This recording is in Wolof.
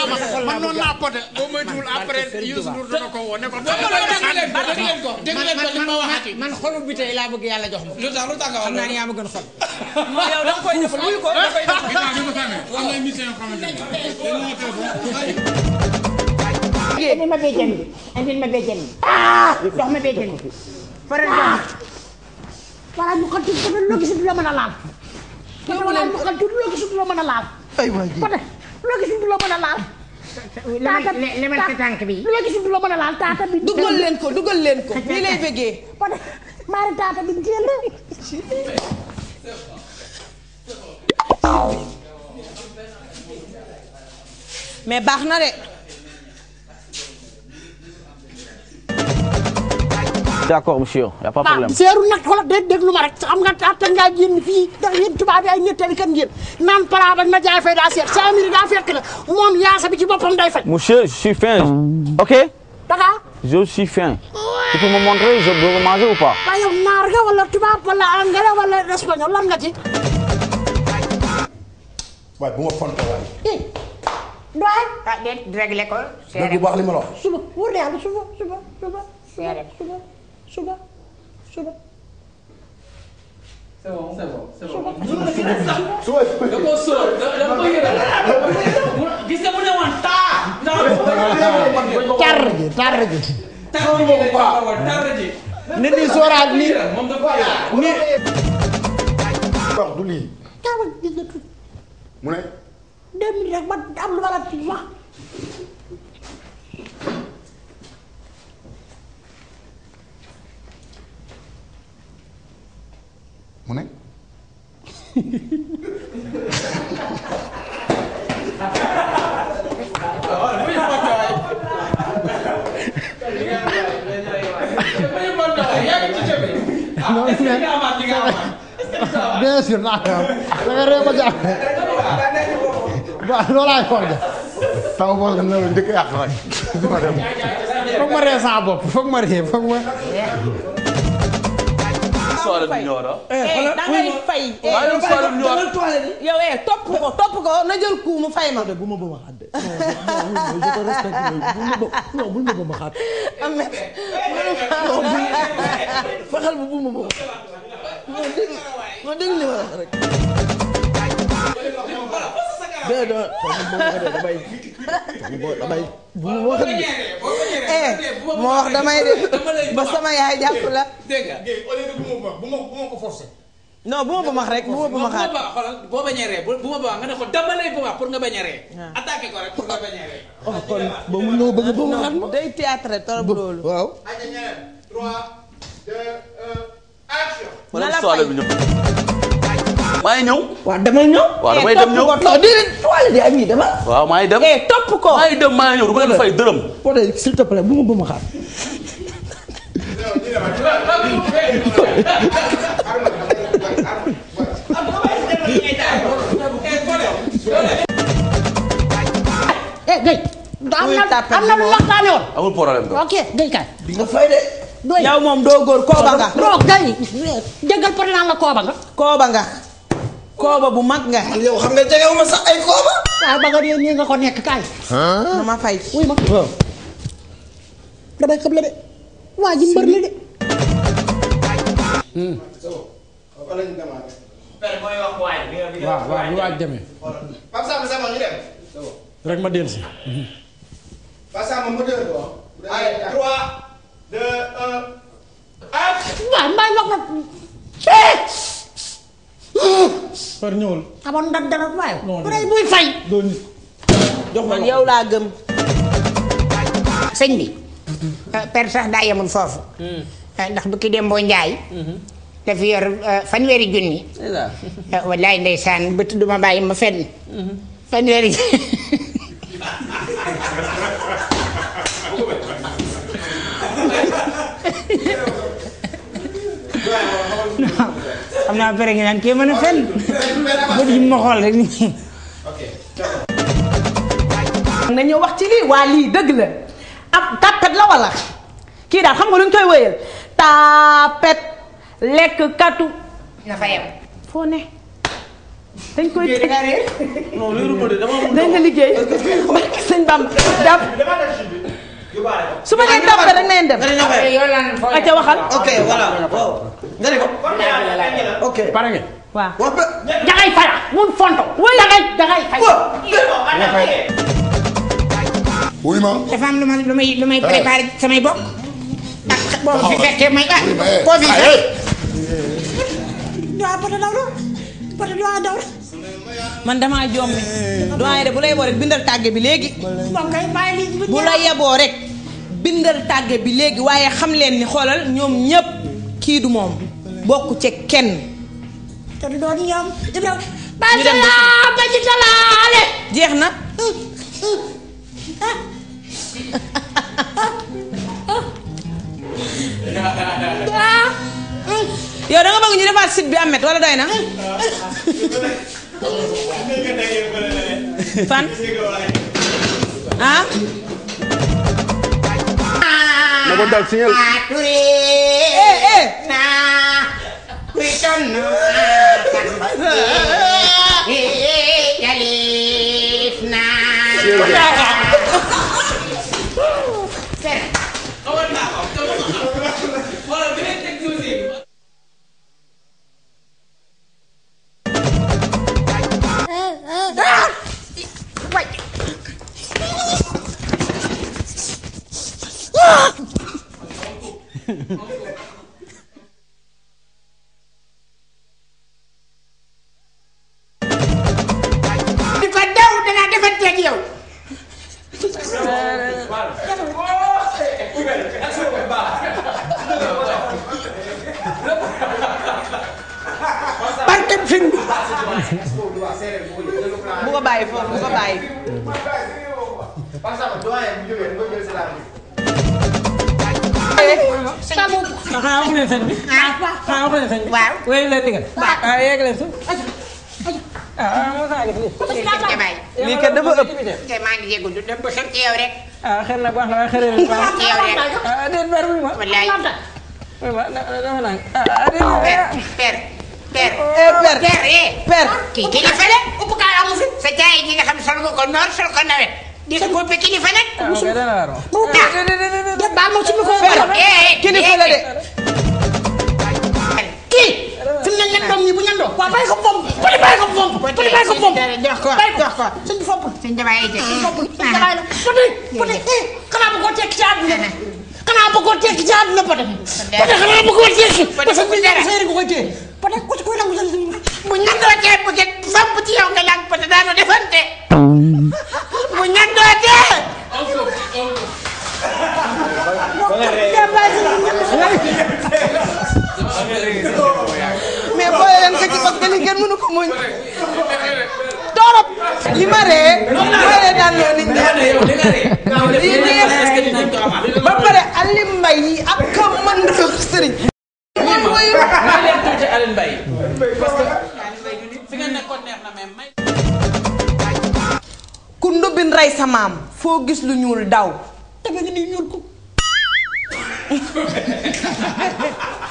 man noonu naa Poté boo moytuwul après Youssou Ndour dana ko woo ne ko. dégg leen ko li ma waxati. man xolu bi tey laa bëgg yàlla jox ma. lu tax nga wax xam naa ne yaa ma gën xol. yow da nga koy defal wuyu ko da koy defal. am na émission yoo xamante ne. indi ma béjjën bi indi ma béjjën bi. dox ma béjjën bi. faral dox. voilà ñu xam tuuti loo gis du la mën a laal. wala ñu xam tuuti loo gis du la mën a laal. aywa ji Poté loo gis du la mën a laal. lemal sa tànk bi. loo gis du la mën a laal taata bi. dugal leen ko dugal leen ko. nii lay bëggee. Poté maari taata bi jël la. mais baax na de. d'accord monsieur y a pas de problème. seeru nag xoolal déglu ma rek xam nga atta ngaa génn fii ndax yéen tubaab yi ay nettali kan ngeen naan para ba ma jaay fay daa seet 5000 daa fekk la moom yaasa bi ci boppam day fay. monsieur je suis faim ok. d'accord. je suis faim. tu peux me montrer je dois manger ou pas. waaye yow naar nga wala tubaab wala anglais wala espagnol lan nga ci. waaye bu ma fonto waay. doy. ah déet réglé ko. dëgg bu baax li ma la wax. suba wóor na yàlla suba. C'est bon. Gis nga mu ne woon taa. tar ji. nit ñi sóoraal nii. nii. wax du lii. taaba gis nga tuuti. mu ne. 2 minutes rek ba am lu ma la ci wax. mu ne. bien sûr naa ko am da nga réew ba jàpp waaw loolaay xool de. sama bopp nga ne la njëkk a yàq rek. foog ma ree saa bopp foog ma ree foog ma. da ngay fay. yow topp ko na jël ku mu fay ma. bu ma bëgg a xaat de. je te respecte non bul ma bëgg a xaat. fexeel bu ma bëgg. ma dégg li ma wax rek. déedéet damay bu ma wax de. moo wax damay de ba sama yaay jàpp la. dégg nga bu ma ko forcé. non bu ma ba max rek bu ma ba maxaat. boo bañ a ree bu ma ba nga ne ko dama lay ba pour nga bañ a ree. attaqué ko rek pour nga bañ a ree. oh kon ba mu ñëw bëgg ba mu xaat ma. day théâtre trop loolu. waaw. 3 2 1 action. na la fay maa ngi ñëw. waaw damay ñëw. waaw damay dem ñëw. non déedéet toile di am yi dama. waaw maa ngi dem. topp ko. maa ngi dem maa ngi ñëw du ma leen fay dërëm. Poté s'il te plaît bu ma ba ma xaat. Guèye. am na lu waxtaane woon. amul problème. ok Guèye kaay. di nga fay de. yow moom doo góor kooba nga. non Guèye déggal Poté naan la kooba nga. kooba nga. kooba bu mag nga. yow xam nga jegewuma sax ay kooba. waaw ba nga nii nga ko nekk kaay. na ma fay. wuy ma. waaw. damay xëb la de. waa ji mbër la de. waaw waaw lu waaj demee. Pape Samba Samba ñu dem. rek ma dellusi. Pape Samba mu déglu ko. allez 3 2 1 action. waaw mbaa wax na. par ñëwul. amoon ndax dara waaye. non bu dee muy fay. doo nit. jox man yow laa gëm. sëñ bi. per sax daa yemul foofu. ndax bu ki dem boo njaay. dafa yor fanweeri junni. wallaay ndeysaan bët du ma bàyyi ma fenn. fanweeri xam naa pare ngi naan kii mën a fenn bët yi ma xool rek nii. nañu wax ci lii waa lii dëgg la ab tapet la wala kii daal xam nga lu ñu koy wéyal tapet lekk katu na fa yem. foo ne dañ koy teg non loolu moo de dama dañ nga liggéey sëñ Bamba jàpp su ma nee tàppe rek nañ dem. acca waxal. ok voilà waaw. nga ne ko. ok pare ngeen. waaw. dangay fay mun fonto. dangay fay. wuy ma. dafa am lu may préparé samay bokk. ak boo fi fekkee may boo fi fekk. waaw Poté daw la Poté daw la. man damaa jommi. doyen de bu la yeboo rek bindal tàgge bi léegi. bu la yeboo rek bindal tàgge bi léegi waaye xam leen ni xoolal ñoom ñépp kii du moom bokku ci kenn. te du doon ñoom. ñu dem ba ci talaale. jeex na. yow da nga bëgg ñu defaat site bi Ahmed wala doy na. fan. ah. na ko dal signal. di ko daw danaa defanteeg yow. barkeb sëñ bi. bu ko bàyyi foofu bu ko bàyyi. xanaa wax leen sëñ bi. xanaa wax leen sëñ bi. waaw. wéy leen digal. ah yegg leen suuf. lii kat dafa ëpp. te maa ngi yeggu du dem ba xër ci yow rek. ah xëy na baax na waaye xëy na baax ci yow rek. ah déet ber wuy ma. wallaay. wuy ma dama naan ah déet. père. père. kii kilifa la. upp kaa amu fi. sa jaay yi nga xam ne sol nga ko noor sol ko nawet. di nga ko kilifa nag. ah ok dana waar ma. baal ma suñu ko. kilifa la de. kii. fi mu ne leen doom ñi bu ñandoo. waaw bàyyi ko pomp. Poté bàyyi ko pomp. Poté bàyyi ko pomp. jox ko jox ko. sëñ bi fopp. sëñ Jabaay ay jëkk. sëñ Jabaay la Poté xanaa bëggoo tekki ci àdduna. xanaa bëggoo tekki ci àdduna Poté. Poté xanaa bëggoo tekki. Poté fu mu dara. sëy rek koy téye. Poté ku ci koy nangu sa bu ñandoo tee bu jëkk famp ci yow nga laaj Poté daanoo defante. bu ñandoo tee. mais boole leen ko ci parce que li kenn mënu ko muñ. torop li ma ree. boole daan loo nit ñi. ba pare Aliou Mbaye ak ka mën na sëriñ. moom mooy. maa leen tuuti Aliou Mbaye parce que fi nga nekkoon neex na mais may. ku ndubbin rey sa maam foo gis lu ñuul daw. te nga ni ñuul ko.